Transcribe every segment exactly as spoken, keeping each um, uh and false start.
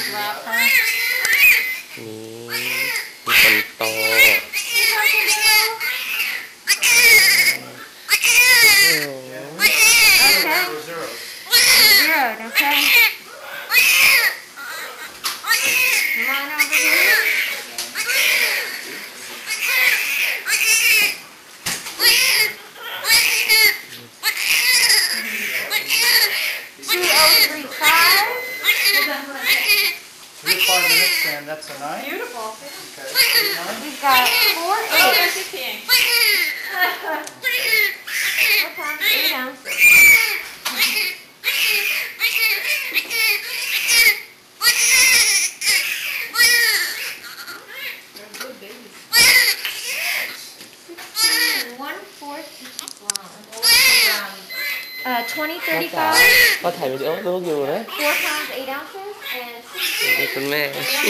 Slap her. นี่มีคนโต Zero, okay? Come on over here. Two oh three five. Three five minutes, and that's a nine. Beautiful. Okay. We've got four eight. Oh, there's a king. Four pounds, eight ounces. One fourth uh, twenty thirty-five. ก็ถ่ายวิดีโอลูกอยู่นะ Four pounds, eight ounces, and นี่คุณแม่ one fourth.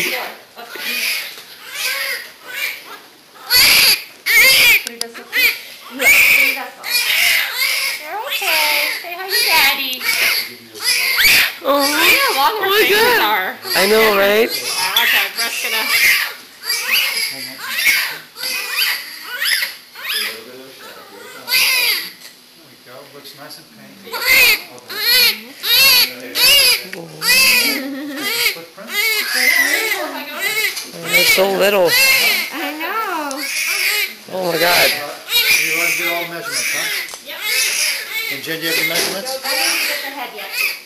Three vessels. Yes, three vessels. You're okay. Say hi to Daddy. Oh, Look how long her oh my fingers God. are. I know, right? Yeah, okay, Brett's gonna. Looks nice and pink. Footprint. Oh, they're so little. I know. Oh my God. Uh, you want to get all the measurements, huh? Yep. And Jen, do you have the measurements? I didn't get the head yet.